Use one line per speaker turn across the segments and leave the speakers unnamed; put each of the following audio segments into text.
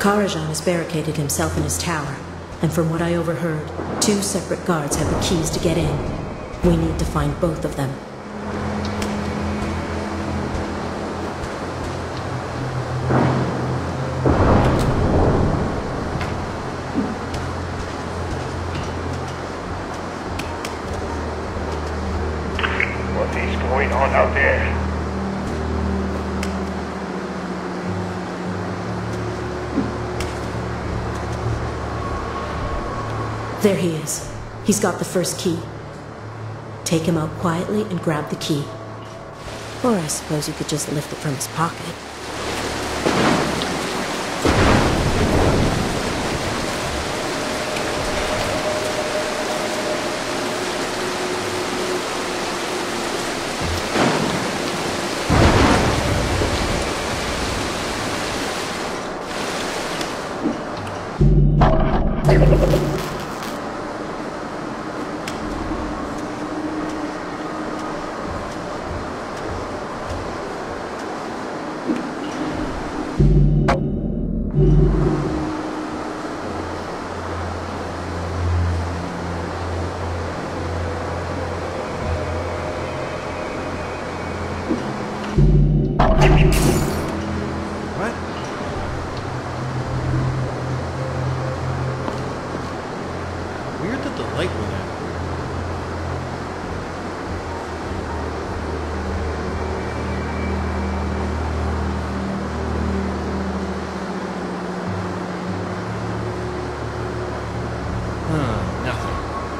Karajan has barricaded himself in his tower, and from what I overheard, 2 separate guards have the keys to get in. We need to find both of them.
What is going on out there?
There he is. He's got the first key. Take him out quietly and grab the key. Or I suppose you could just lift it from his pocket.
What? Weird that the light went out. Nothing.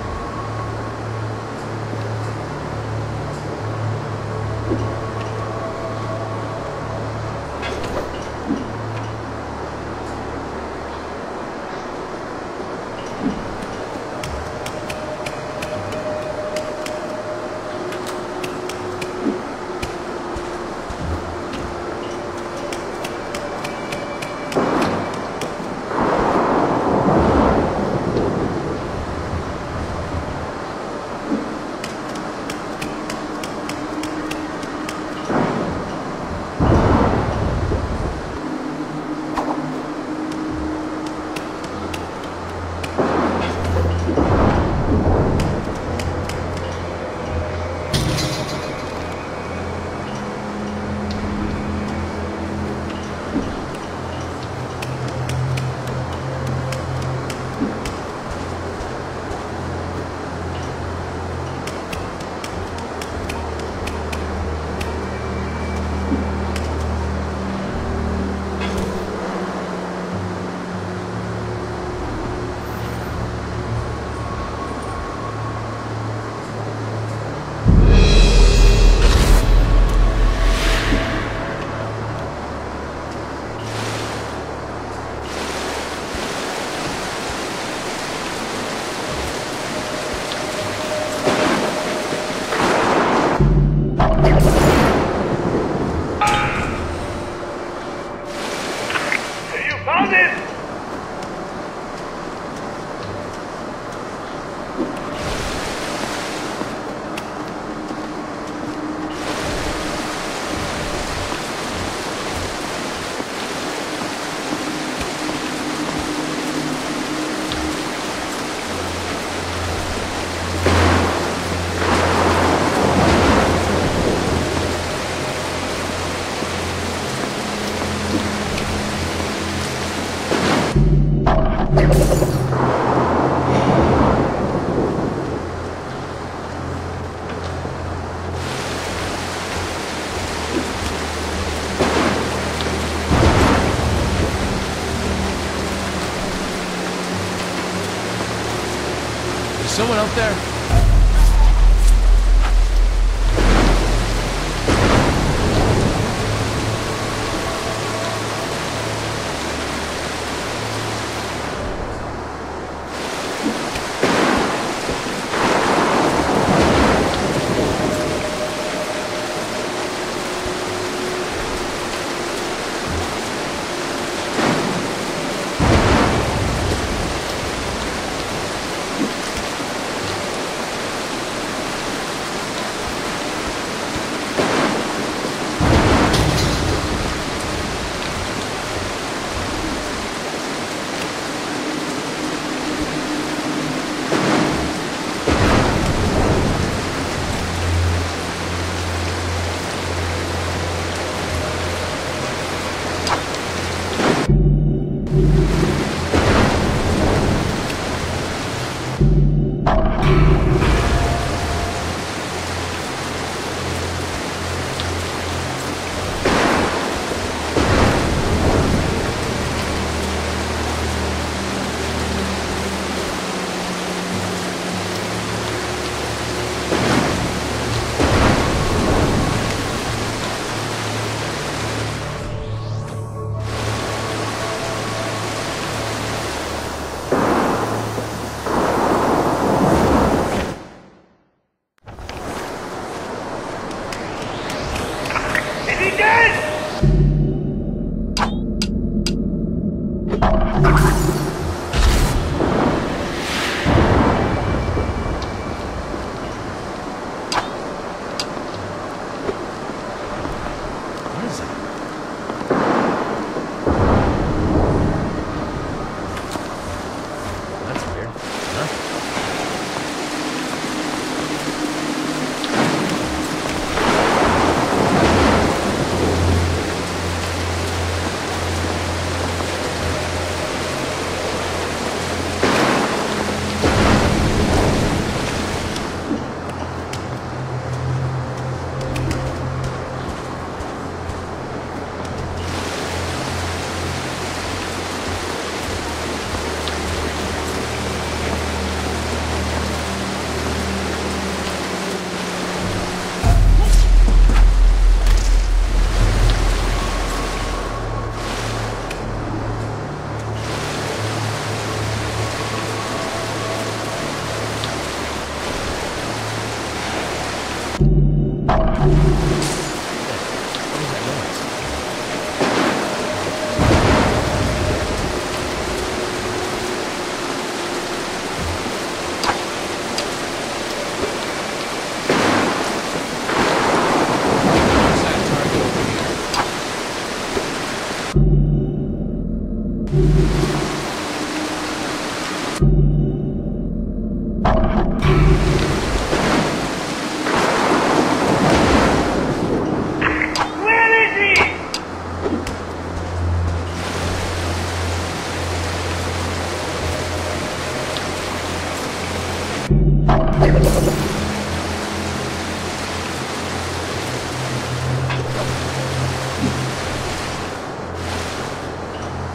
Someone out there?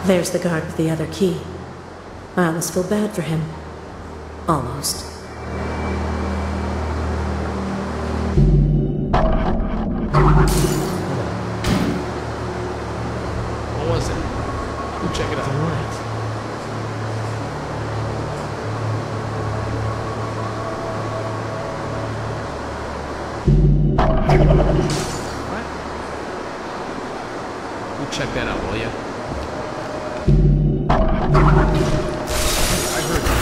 There's the guard with the other key. I almost feel bad for him. Almost.
What was it? Go check it out.
The light.
What? Go check that out, will ya? I heard.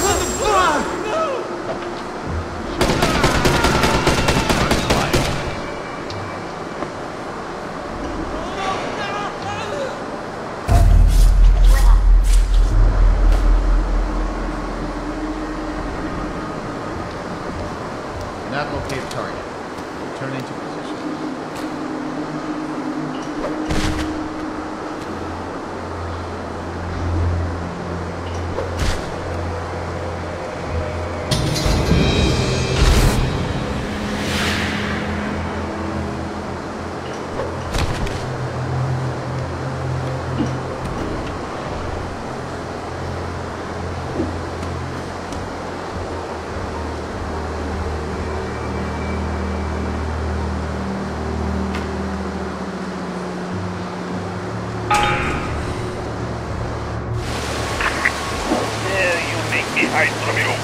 Not locate target. Returning to position.
Hide from you.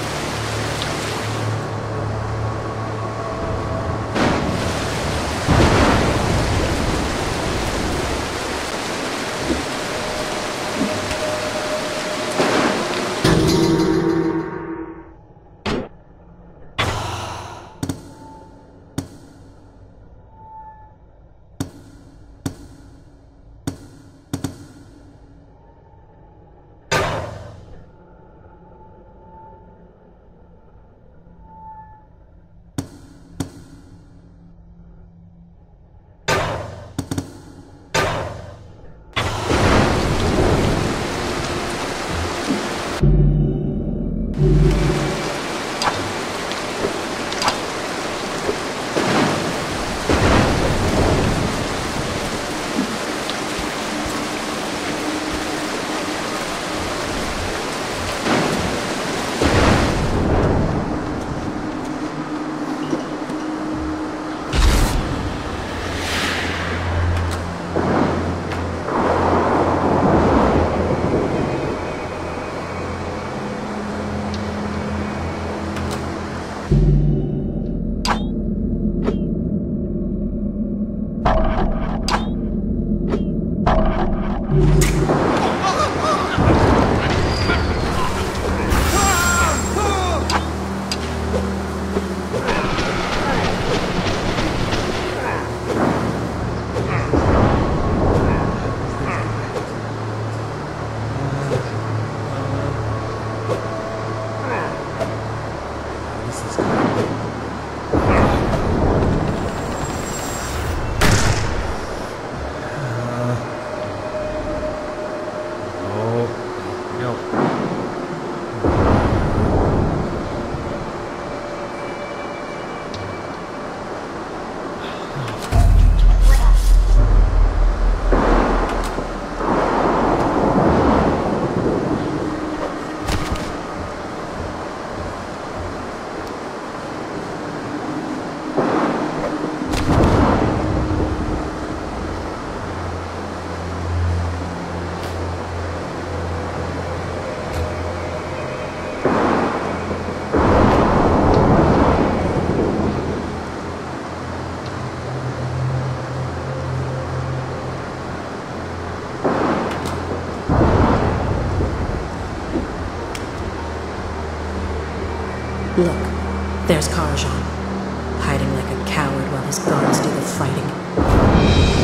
Look, there's Karajan, hiding like a coward while his guards do the fighting.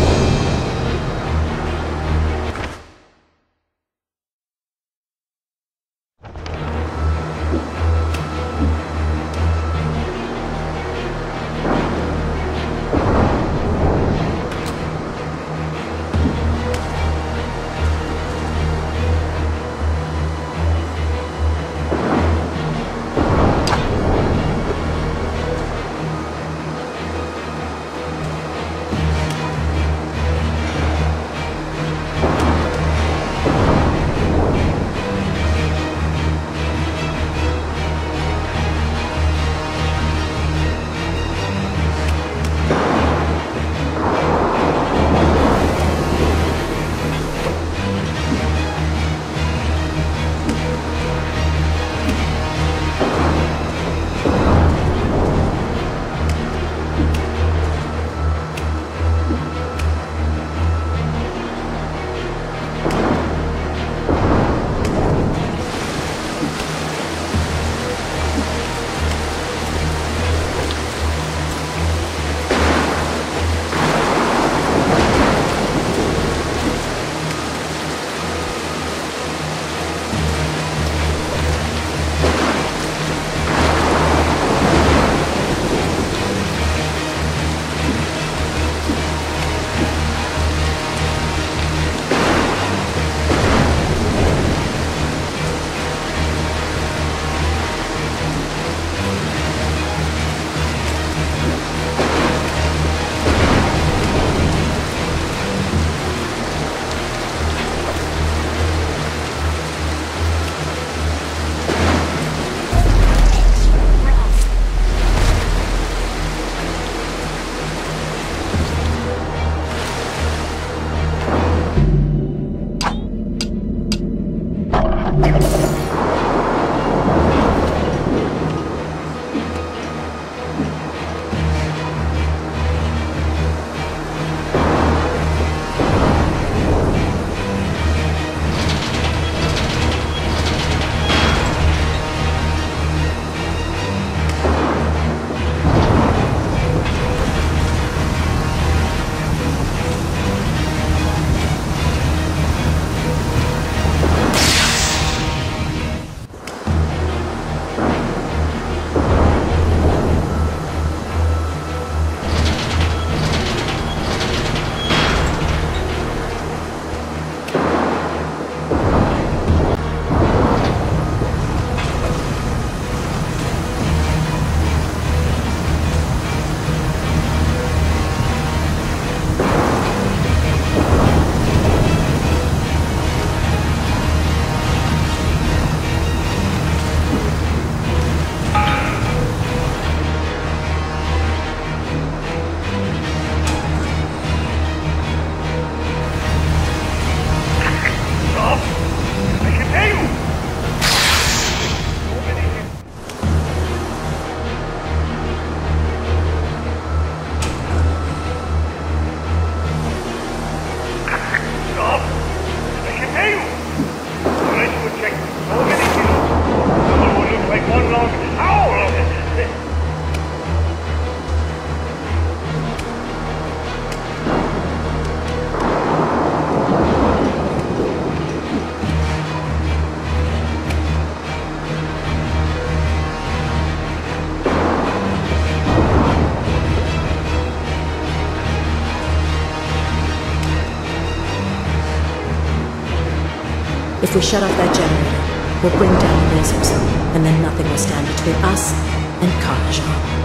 If we shut off that generator, we'll bring down the lasers, and then nothing will stand between us and Carnajon.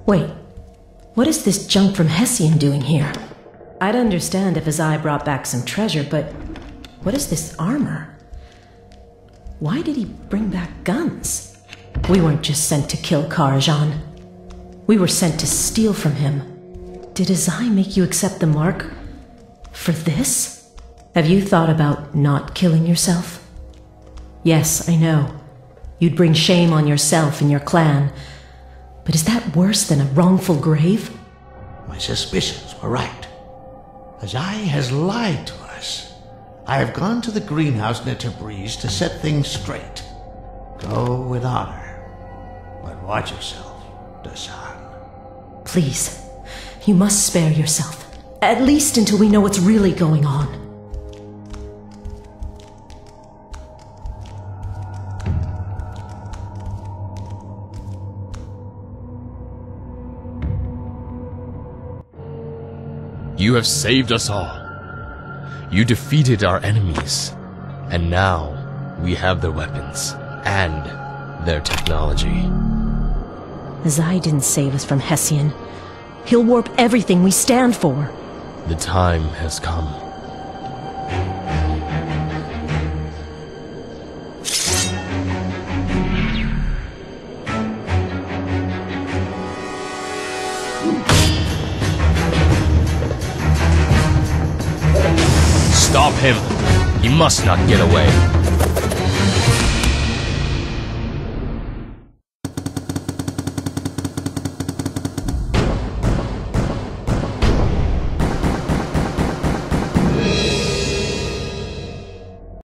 Wait, what is this junk from Hessian doing here? I'd understand if hessoi brought back some treasure, but what is this armor? Why did he bring back guns? We weren't just sent to kill Karajan. We were sent to steal from him. Did hessoi make you accept the mark for this? Have you thought about not killing yourself? Yes, I know. You'd bring shame on yourself and your clan. But is that worse than a wrongful grave?
My suspicions were right. Hessoi has lied to us. I have gone to the greenhouse near Tabriz to set things straight. Go with honor. But watch yourself, Dasan.
Please, you must spare yourself. At least until we know what's really going on.
You have saved us all. You defeated our enemies. And now, we have their weapons and their technology.
Hessoi didn't save us from Hessian. He'll warp everything we stand for.
The time has come. Stop him! He must not get away.